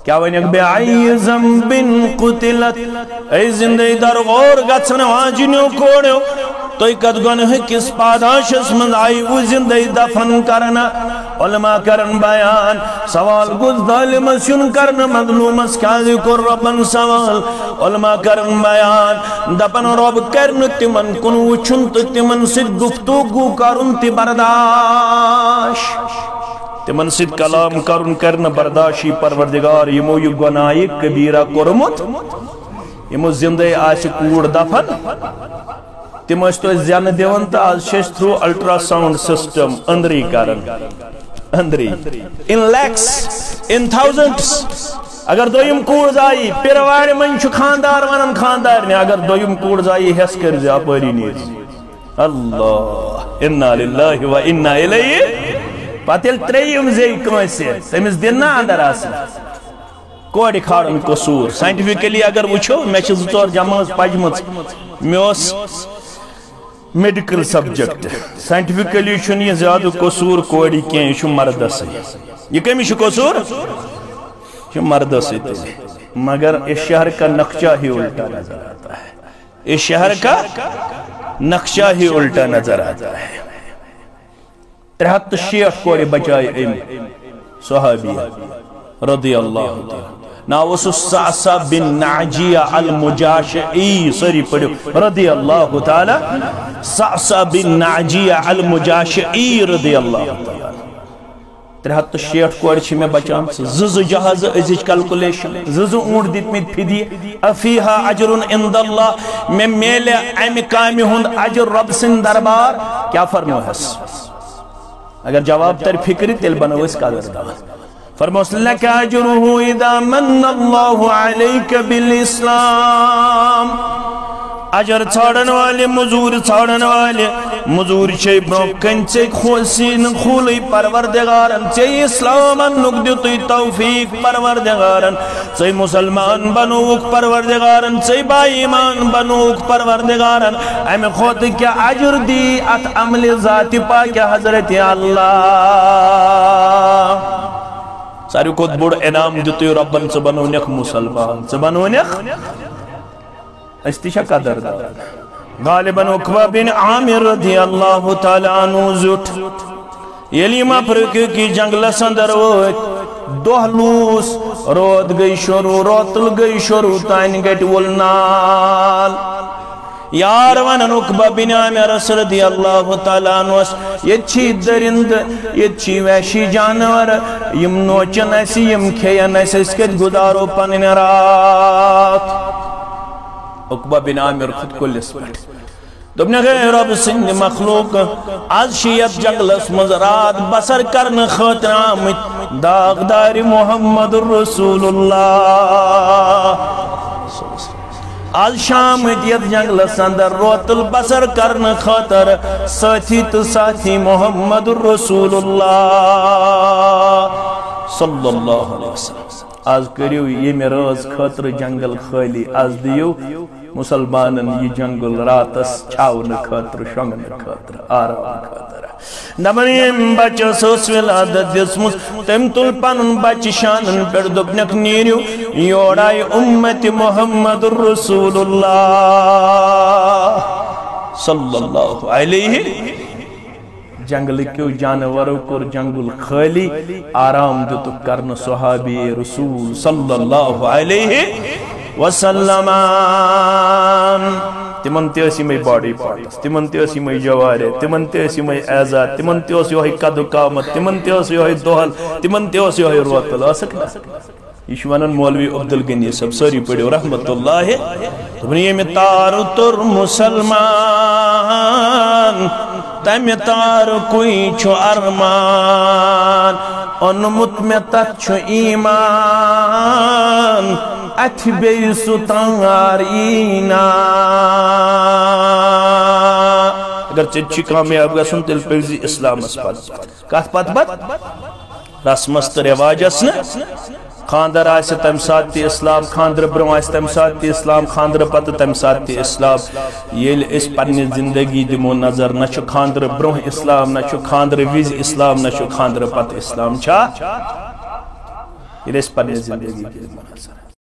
کیا ونیک بِأَيِّ ذَنبٍ قُتِلَتْ اے زندگی در غور گژھن واجنیو کوڑیو توئی کت گنہ کس پاداشس من آئی وہ زندگی دفن کرنا علماء کرن بیان سوال گز ظالمس یون کرنا مظلومس کازی کر ربن سوال علماء کرن بیان دپن رب کرن تمن کن وچن تو تمن سید گفتگو کرن تی برداش تمن سید کلام کرن برداشی پروردگار یمو یہ گناہی کبیرہ کرمت یمو زندگی آش کوڑ دفن تم تو زین دیون تو آج شش تھرو الٹرا ساؤنڈ سسٹم اندری کرن اندری ان لیکس ان تھاؤزنڈس اگر دویم کوڑ زائی پیروار من چھو خاندار ونن خاندار نے اگر دویم کوڑ زائی حس کر جا پری نیز اللہ انا للہ و انا الیہ پاتل تریم زی کنسی تمیز دننا اندر آسن کوڑی کھارن قصور سائنٹیفکلی اگر وچھو میں چھ زور جمعز پاجمز میوس میڈیکل سبجیکٹ سائنٹیفکلی چھن یہ زیادہ قصور کوڑی کیا یہ چھو مرد سے یہ کمی چھو قصور چھو مرد سے مگر اس شہر کا نقشہ ہی الٹا نظر آتا ہے اس شہر کا نقشہ ہی الٹا نظر آتا ہے 63 کوڑی بچائی ایم صحابیہ رضی اللہ تعالی ناوس السعصہ بن نعجیہ المجاشعی سری پڑھو رضی اللہ تعالی سعصہ بن نعجیہ المجاشعی رضی اللہ تعالی 63 کوڑی چھ میں بچام زز جہاز ازیج کلکولیشن زز اونٹ دیت میں پھیدی افیہا عجر اند اللہ میں میلے ایم کامی ہند عجر رب سن دربار کیا فرمو ہے اگر جواب تر فکری تل بنو اس کا درد فرموس لک اجرہ اذا من اللہ علیک بالاسلام اجر چھاڑن والے مزور چھاڑن والے مزور چھے برکن چھے خوشین خولی پروردگارن چھے اسلام نقدتی توفیق پروردگارن چھے مسلمان بنوک پروردگارن چھے با ایمان بنوک پروردگارن ایم خود کیا اجر دی ات عمل ذات پاک حضرت اللہ ساری کود بڑ انام دیتی ربن سے بنونیک مسلمان سے بنونیک استشاء قدر دار غالباً عقبہ بن عامر رضی اللہ تعالی عنہ زٹ یلی ما پرکی کی جنگل سندر وقت دوہلوس رود گئی شروع روتل گئی شروع تائن گیٹ والنال یار ونن عقبہ بن عامر رضی اللہ تعالی عنہ یہ چھی درند یہ چھی وحشی جانور یم نوچن ایسی یم کھین ایسی اس کے گدارو پنن رات عقبہ بن عامر خود کو لسپٹ دبنے گئے رب سنگ مخلوق از شیعت جنگلس مزرات بسر کرن خطر آمد داغدار محمد رسول اللہ آج شام دیت جنگلس اندر روت البصر کرن خطر ساتھی تو ساتھی محمد رسول اللہ صلی اللہ علیہ وسلم آج کریو یہ میراز خطر جنگل خالی آج دیو مسلمانن یہ جنگل راتس چھاون خطر شنگن خطر آرام خطر نبریم بچہ سوس ولادت دسمس تم تل پنن بچ شانن پر دبنک نیریو یوڑائی امت محمد رسول اللہ صلی اللہ علیہ جنگل کیو جانورو کر جنگل خالی آرام دیتو کرن صحابی رسول صلی اللہ علیہ وسلم تمن تیسی میں باڈی پارٹس تمن تیسی میں جوارے تمن تیسی میں اعزاد تمن تیسی ہوئی قد و قامت تمن تیسی ہوئی دوحل تمن تیسی ہوئی روتل آسکنا یشوانن مولوی عبدالغنی سب ساری پڑھے رحمت اللہ تبنی میں تارو تر مسلمان تم تار کوئی چھو ارمان انمت میں تت چھو ایمان اتھ بے ستار اینا اگر چچی کامیاب گا سن تل پیزی اسلام اسپاد کات پات بات رسمست رواج اسنا خاندر آئیسے تم ساتھ اسلام خاندر بروں آئیسے تم ساتھ اسلام خاندر پت تم ساتھ اسلام یہ اس پنی زندگی دمو نظر نشو خاندر بروں اسلام نشو خاندر ویز اسلام نشو خاندر پت اسلام چھا یہ اس پر زندگی کی مناظر ہے.